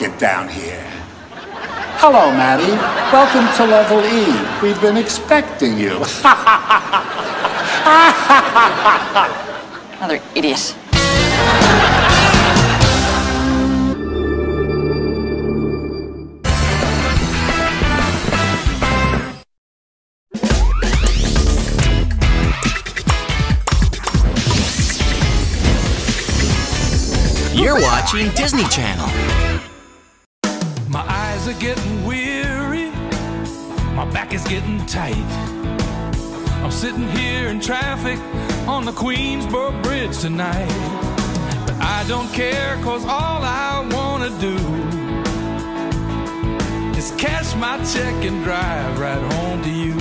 it down here. Hello, Maddie. Welcome to Level E. We've been expecting you. Another idiot. You're watching Disney Channel. My eyes are getting weary. My back is getting tight. I'm sitting here in traffic on the Queensboro Bridge tonight. But I don't care, cause all I wanna do is cash my check and drive right home to you.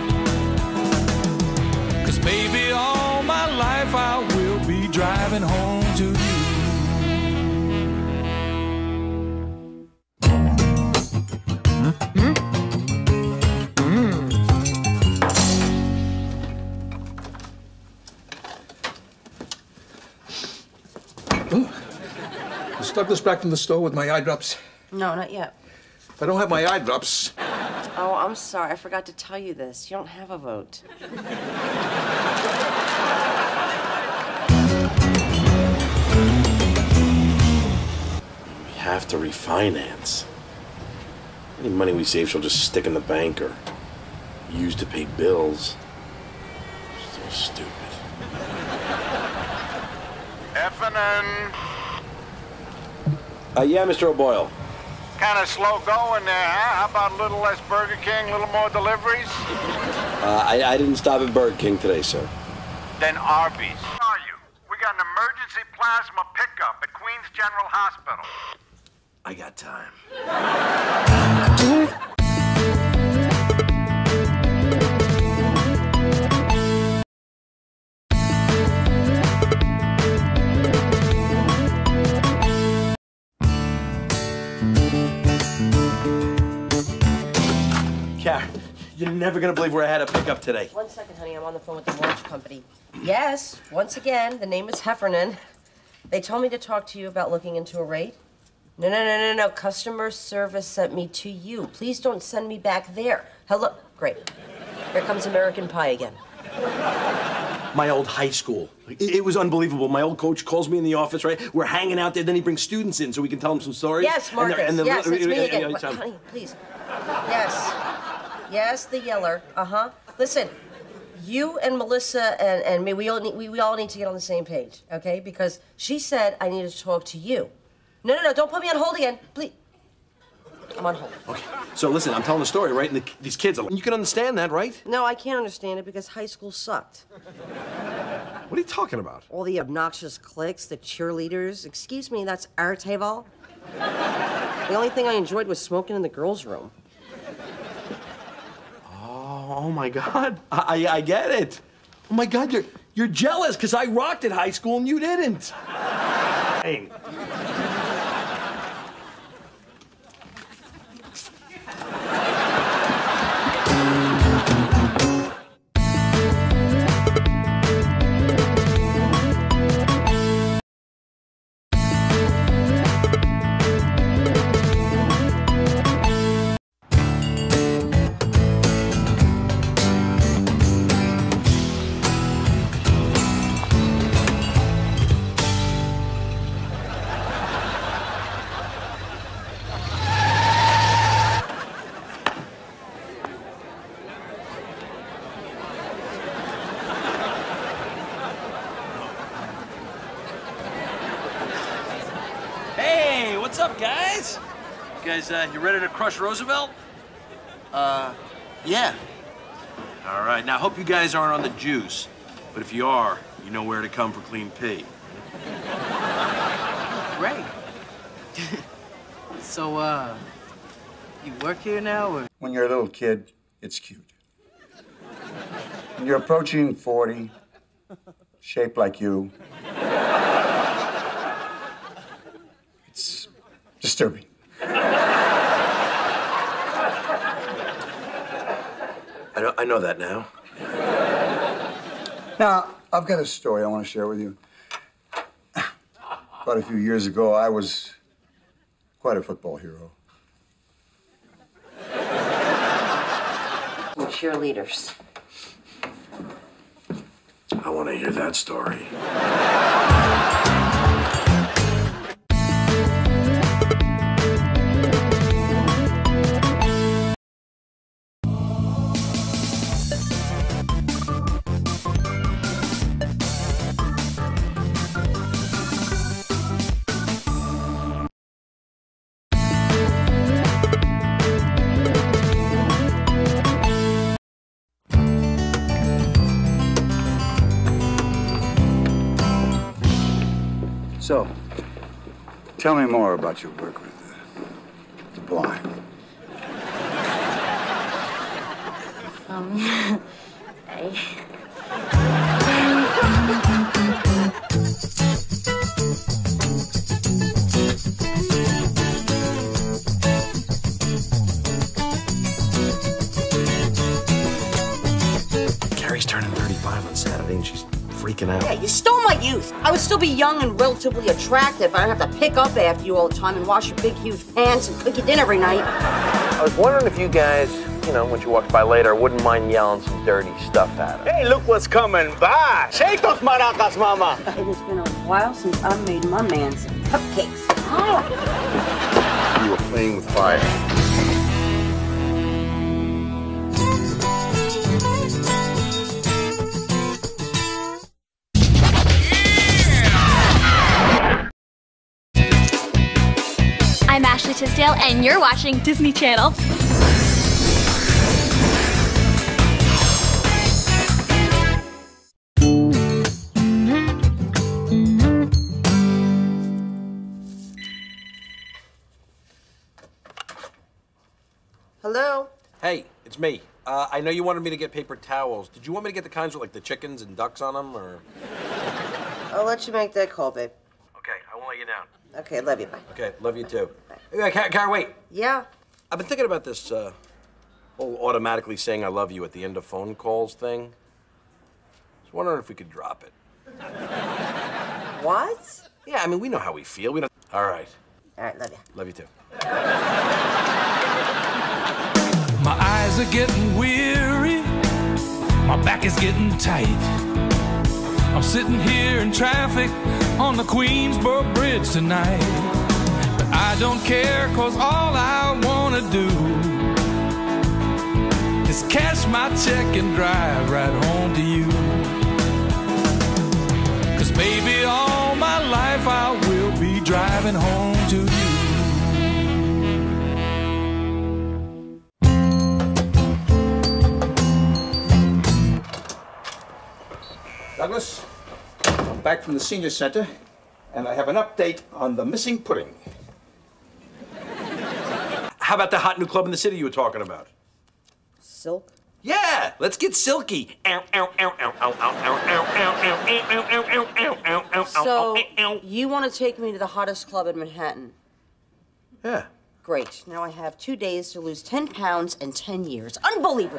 Cause baby, all my life I will be driving home to you. Douglas back from the store with my eye drops? No, not yet. If I don't have my eye drops... Oh, I'm sorry. I forgot to tell you this. You don't have a vote. We have to refinance. Any money we save, she'll just stick in the bank or use to pay bills. So stupid. Heffernan. Yeah, Mr. O'Boyle. Kind of slow going there, huh? How about a little less Burger King, a little more deliveries? I didn't stop at Burger King today, sir. Then Arby's. Where are you? We got an emergency plasma pickup at Queens General Hospital. I got time. Carrie, you're never gonna believe where I had a pickup today. 1 second, honey. I'm on the phone with the launch company. Yes, once again, the name is Heffernan. They told me to talk to you about looking into a rate. No. Customer service sent me to you. Please don't send me back there. Hello. Great. Here comes American Pie again. My old high school. It was unbelievable. My old coach calls me in the office, right? We're hanging out there, then he brings students in so we can tell them some stories. Yes, Marcus. Yes, it's me again. Honey, please. Yes. Yes, the yeller. Uh-huh. Listen, you and Melissa and me, we all need to get on the same page, okay? Because she said I needed to talk to you. No, don't put me on hold again, please. I'm on hold. Okay, so listen, I'm telling a story, right? And these kids, you can understand that, right? No, I can't understand it because high school sucked. What are you talking about? All the obnoxious cliques, the cheerleaders. Excuse me, that's our table. The only thing I enjoyed was smoking in the girls' room. Oh my God, I get it. Oh my God, you're jealous because I rocked at high school and you didn't. Hey. What's up, guys? You guys, you ready to crush Roosevelt? Yeah. All right, now, I hope you guys aren't on the juice. But if you are, you know where to come for clean pee. Great. So, you work here now, or? When you're a little kid, it's cute. When you're approaching 40, shaped like you, it's disturbing. I know that now. Now, I've got a story I want to share with you. Quite a few years ago, I was Quite a football hero. And cheerleaders. I want to hear that story. So, tell me more about your work with the blind. Carrie's turning 35 on Saturday, and she's freaking out. Yeah, you stole my youth. I would still be young and relatively attractive. I don't have to pick up after you all the time and wash your big, huge pants and cook your dinner every night. I was wondering if you guys, when she walks by later, wouldn't mind yelling some dirty stuff at her. Hey, look what's coming by. Shake those maracas, mama. It has been a while since I made my man some cupcakes. You were playing with fire. I'm Ashley Tisdale, and you're watching Disney Channel. Hello? Hey, it's me. I know you wanted me to get paper towels. Did you want me to get the kinds with, like, the chickens and ducks on them, or...? I'll let you make that call, babe. Okay, I won't let you down. Okay, love you, bye. Okay, love you too. Hey, Carrie, wait. Yeah? I've been thinking about this, whole automatically saying I love you at the end of phone calls thing. I was wondering if we could drop it. What? Yeah, I mean, we know how we feel. We don't... All right. All right, love you. Love you too. My eyes are getting weary, my back is getting tight. I'm sitting here in traffic on the Queensboro Bridge tonight. But I don't care, 'cause all I wanna do is cash my check and drive right home to you. 'Cause baby, all my life I will be driving home to you. Douglas, I'm back from the senior center, and I have an update on the missing pudding. How about the hot new club in the city you were talking about? Silk? Yeah, let's get silky. So, you want to take me to the hottest club in Manhattan? Yeah. Great. Now I have 2 days to lose 10 pounds and 10 years. Unbelievable.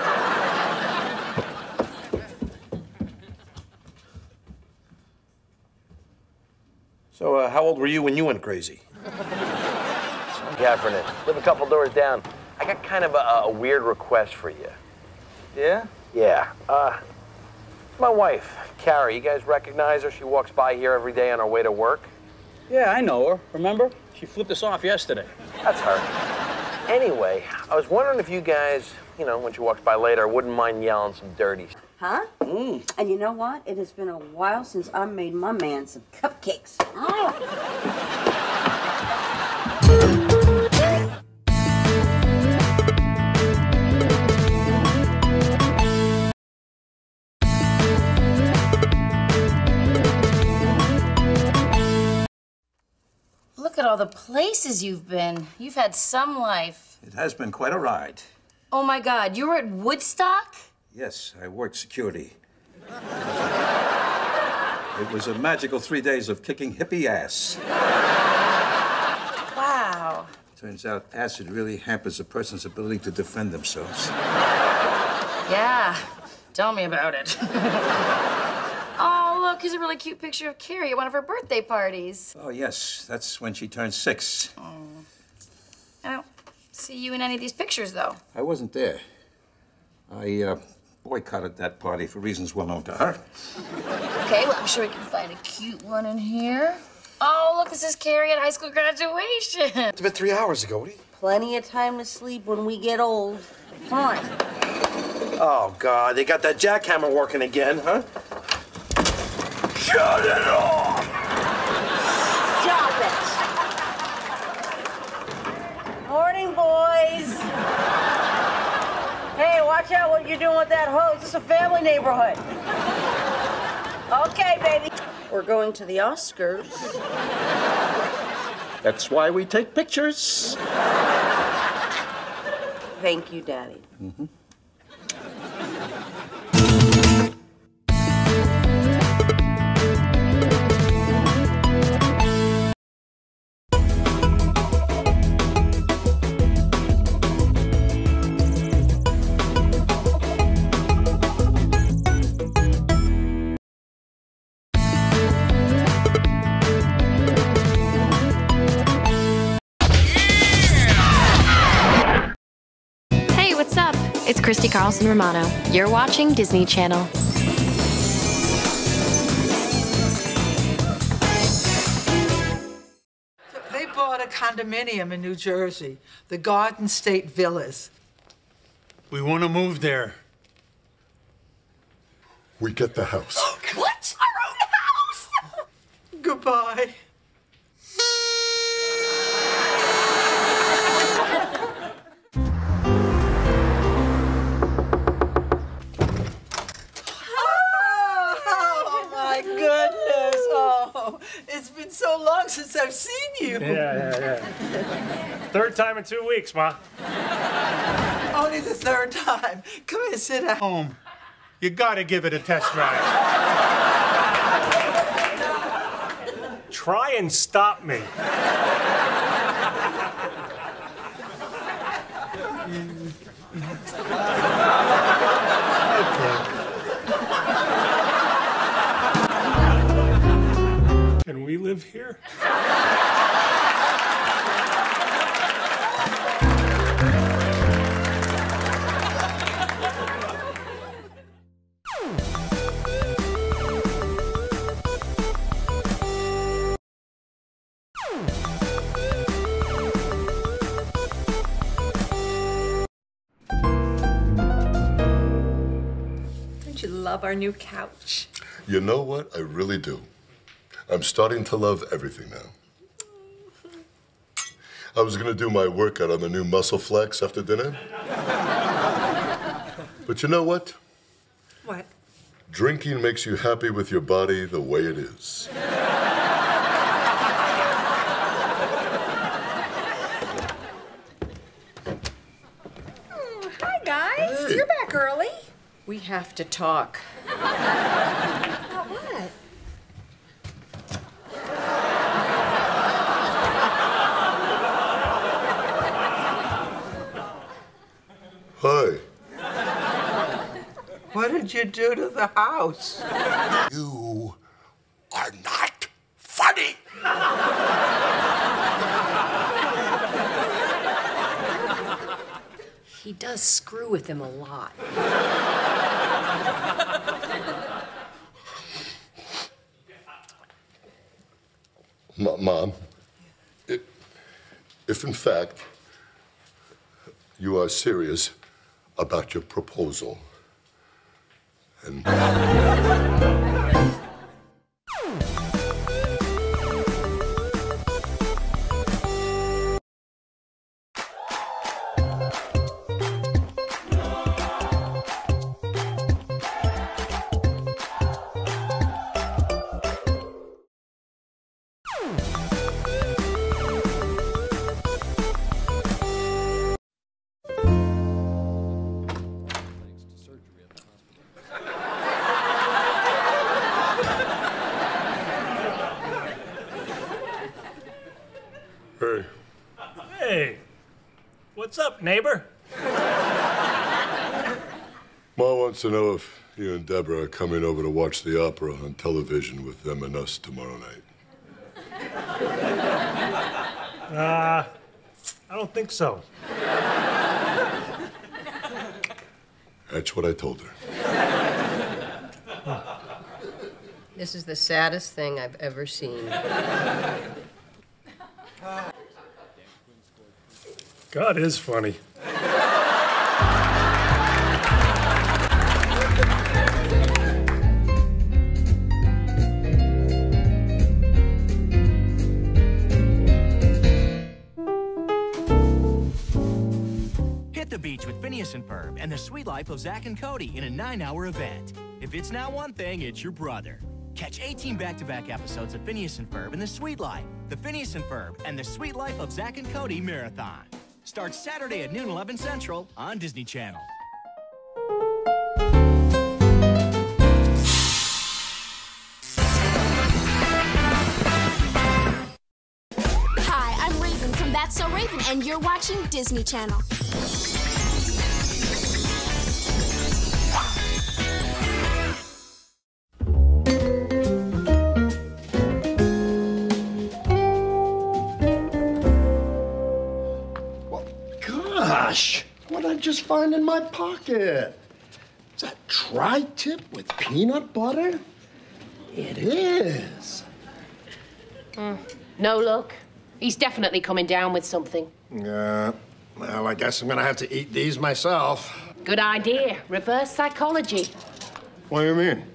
So, how old were you when you went crazy? Gafferney, live a couple doors down. I got kind of a weird request for you. Yeah? Yeah. My wife, Carrie. You guys recognize her? She walks by here every day on her way to work. Yeah, I know her. Remember? She flipped us off yesterday. That's her. Anyway, I was wondering if you guys, when she walks by later, wouldn't mind yelling some dirty stuff. Huh? And you know what? It has been a while since I made my man some cupcakes. Look at all the places you've been. You've had some life. It has been quite a ride. Oh my God, you were at Woodstock? Yes, I worked security. It was a magical 3 days of kicking hippie ass. Wow. Turns out acid really hampers a person's ability to defend themselves. Yeah, tell me about it. Oh, look, here's a really cute picture of Carrie at one of her birthday parties. Oh, yes, that's when she turned 6. Oh. I don't see you in any of these pictures, though. I wasn't there. I boycotted that party for reasons well known to her. Okay, well, I'm sure we can find a cute one in here. Oh, look, this is Carrie at high school graduation. It's been 3 hours ago. What are you... Plenty of time to sleep when we get old. Come on. Oh, God, they got that jackhammer working again, huh? Shut it off! Stop it! Morning, boys. Hey, watch out what you're doing with that hose. This is a family neighborhood. Okay, baby. We're going to the Oscars. That's why we take pictures. Thank you, Daddy. Mm-hmm. It's Christy Carlson Romano. You're watching Disney Channel. They bought a condominium in New Jersey, the Garden State Villas. We want to move there. We get the house. What? Our own house? Goodbye. It's been so long since I've seen you. Yeah. Third time in 2 weeks, Ma. Only the third time. Come here, sit at home. You gotta give it a test drive. Try and stop me. Can we live here? Don't you love our new couch? You know what? I really do. I'm starting to love everything now. I was going to do my workout on the new Muscle Flex after dinner. But you know what? What? Drinking makes you happy with your body the way it is. Hi, guys. Hey. You're back early. We have to talk. About what? Hi. What did you do to the house? You are not funny. He does screw with him a lot. Mom, if in fact you are serious about your proposal, and hey. Hey, what's up, neighbor? Ma wants to know if You and Deborah are coming over to watch the opera on television with them and us tomorrow night. I don't think so. That's what I told her. This is the saddest thing I've ever seen. God is funny. Hit the beach with Phineas and Ferb and the sweet life of Zach and Cody in a 9-hour event. If it's not one thing, it's your brother. Catch 18 back-to-back episodes of Phineas and Ferb and the Sweet Life, the Phineas and Ferb and the Sweet Life of Zach and Cody Marathon. Starts Saturday at noon, 11 Central on Disney Channel. Hi, I'm Raven from That's So Raven, and you're watching Disney Channel. Gosh, what'd I just find in my pocket? Is that tri-tip with peanut butter? It is. No luck. He's definitely coming down with something. Well, I guess I'm gonna have to eat these myself. Good idea. Reverse psychology. What do you mean?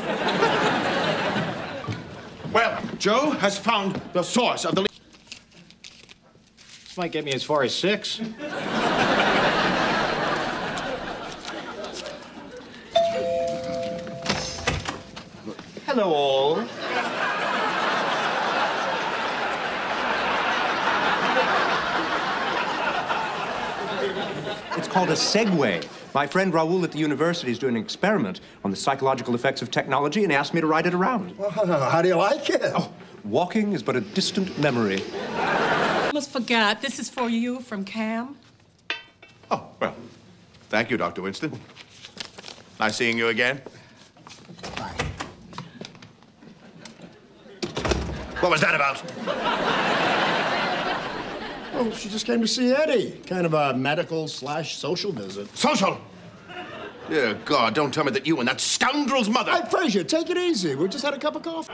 Well, Joe has found the source of the leak. This might get me as far as 6. Hello, all. It's called a segue. My friend Raoul at the university is doing an experiment on the psychological effects of technology, and he asked me to ride it around. Well, how do you like it? Oh, walking is but a distant memory. Almost forgot. This is for you from Cam. Oh, well, thank you, Dr. Winston. Nice seeing you again. Bye. What was that about? Oh, she just came to see Eddie. Kind of a medical/social visit. Social? Dear God, don't tell me that you and that scoundrel's mother... Hey, Frasier, take it easy. We just had a cup of coffee.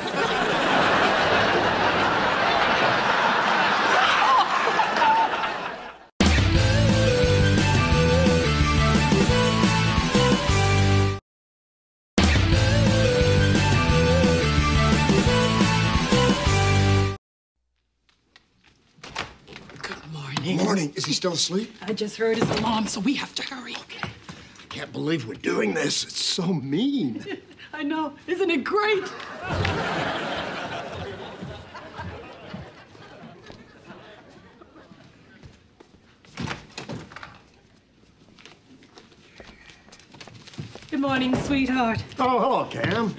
Morning. Is he still asleep? I just heard his alarm, so we have to hurry. Okay. I can't believe we're doing this. It's so mean. I know. Isn't it great? Good morning, sweetheart. Oh, hello, Cam.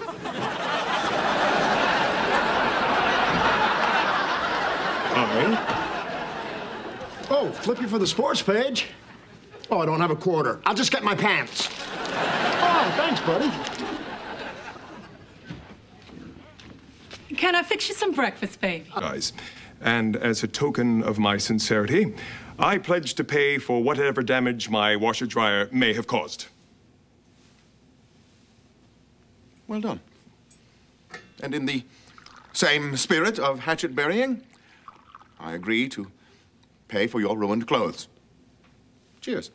Hi. Oh, flipping for the sports page. Oh, I don't have a quarter. I'll just get my pants. Oh, thanks, buddy. Can I fix you some breakfast, baby? Guys, and as a token of my sincerity, I pledge to pay for whatever damage my washer-dryer may have caused. Well done. And in the same spirit of hatchet burying, I agree to pay for your ruined clothes. Cheers.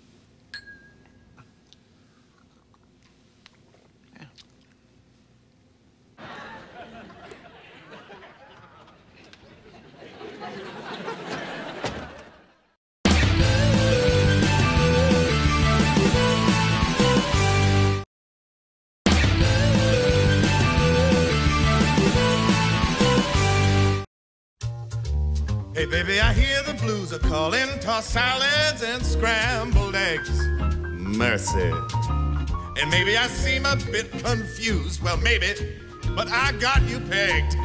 Hey, baby, I hear the blues are calling, tossed salads and scrambled eggs. Mercy. And maybe I seem a bit confused. Well, maybe, but I got you pegged.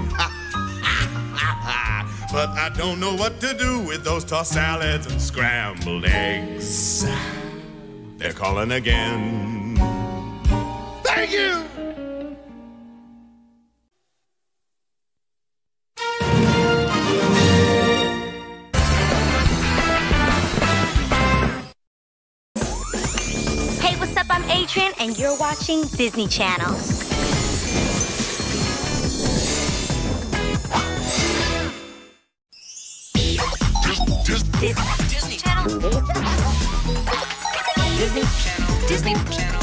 But I don't know what to do with those tossed salads and scrambled eggs. They're calling again. Thank you. Hey, what's up? I'm Adrian, and you're watching Disney Channel. Disney Channel. Disney Channel. Disney Channel.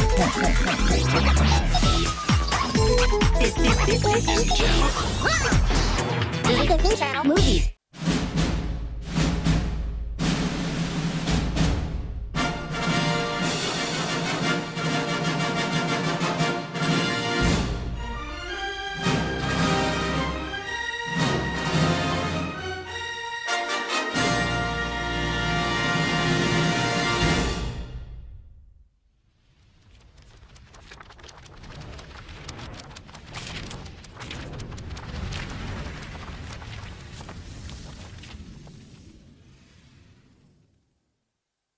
Disney Channel. Disney Channel. Movies.